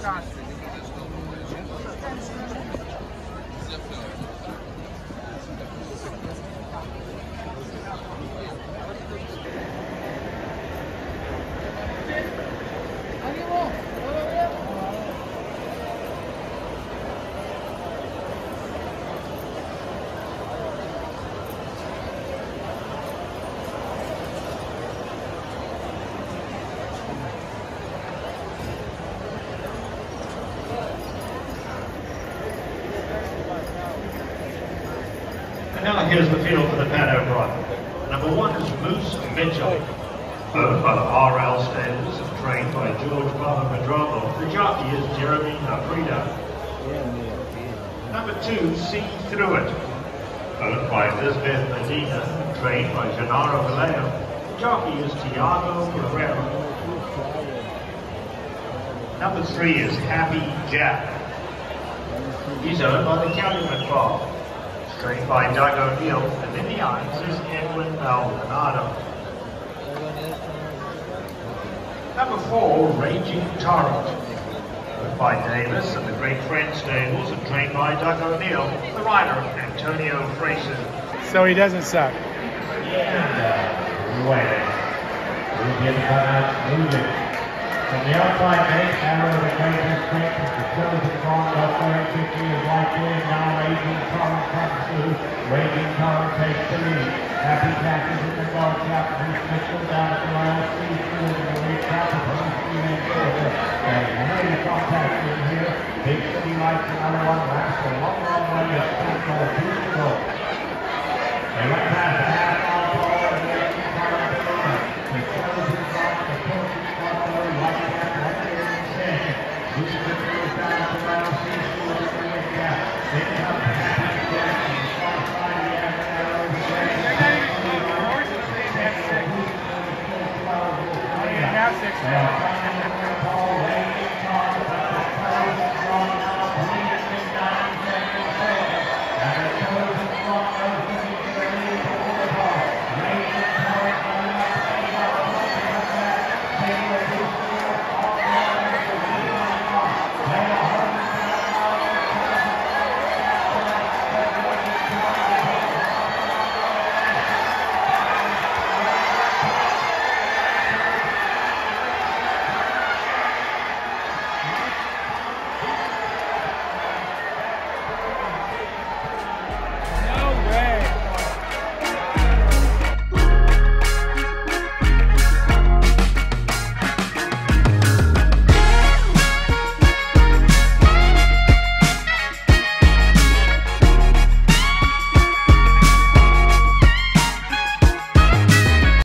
And now here's the field for the paddock run. Number 1 is Moose Mitchell, owned by the RL Stables and trained by George Papamadromo. The jockey is Jeremy Afrida. Number 2, See Through It, owned by Elizabeth Medina, trained by Gennaro Vallejo. The jockey is Tiago Guerrero. Number 3 is Happy Jack. He's owned by the Calumet Farm, trained by Doug O'Neill, and in the irons is Edwin Maldonado. Number 4, Raging Torrent, owned by Davis and the Great Friend Stables and trained by Doug O'Neill, the rider Antonio Fraser. So he doesn't suck. And away. We'll get moving. From the outside base, arrow of the greatest strength is the chosen song of 450 is locked in. Now Raging Torrent comes through. Raging Torrent takes the lead. Happy Jack is in the dog trap. Moose Mitchell down at the line. See through in the lead trap. Moose and further. And heavy contact in here. Big City Lights another one. Last a long way. It's 2 to go. They went past the half mile.